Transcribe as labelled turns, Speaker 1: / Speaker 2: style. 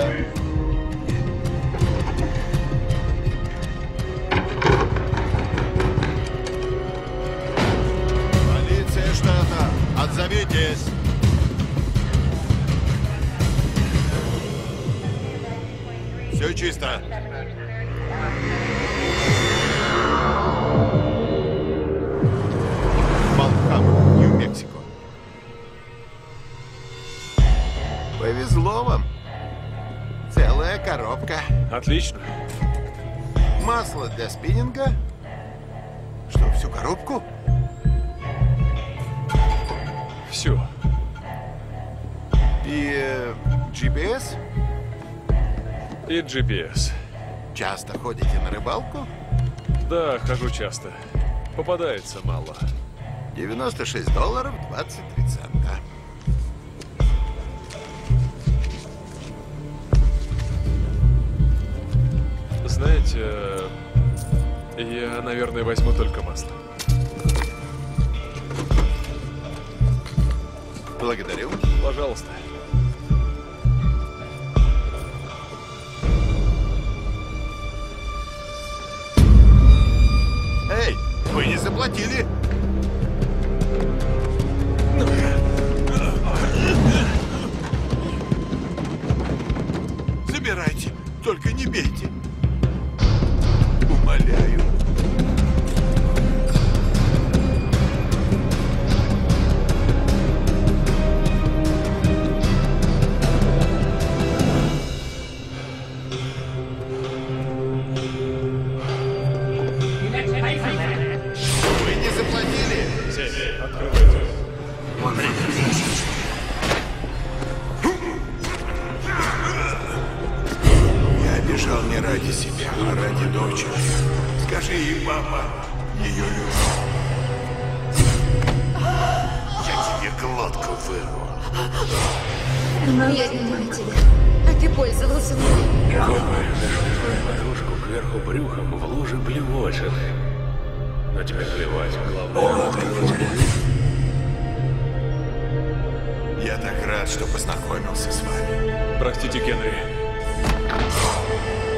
Speaker 1: Полиция штата, отзовитесь. Все чисто. Малхам, Нью-Мексико. Повезло вам. Целая коробка.
Speaker 2: Отлично.
Speaker 1: Масло для спиннинга. Что, всю коробку?
Speaker 2: Все.
Speaker 1: И GPS?
Speaker 2: И GPS.
Speaker 1: Часто ходите на рыбалку?
Speaker 2: Да, хожу часто. Попадается мало.
Speaker 1: $96 23 цента.
Speaker 2: Знаете, я, наверное, возьму только масло.
Speaker 1: Благодарю.
Speaker 2: Пожалуйста.
Speaker 1: Эй, вы не заплатили. Забирайте, только не бейте. Умоляю. Вы не заплатили?
Speaker 2: Открывайте.
Speaker 1: Я бежал не ради себя, а ради дочери. Скажи ей, папа, ее люблю. Я тебе глотку вырву.
Speaker 3: Я понимаю тебя. А ты пользовался мной.
Speaker 4: Я думаю, нашли твою подружку кверху брюхом в луже блевотины. Но тебе плевать, главное,
Speaker 1: Я так рад, что познакомился с вами.
Speaker 2: Простите, Генри.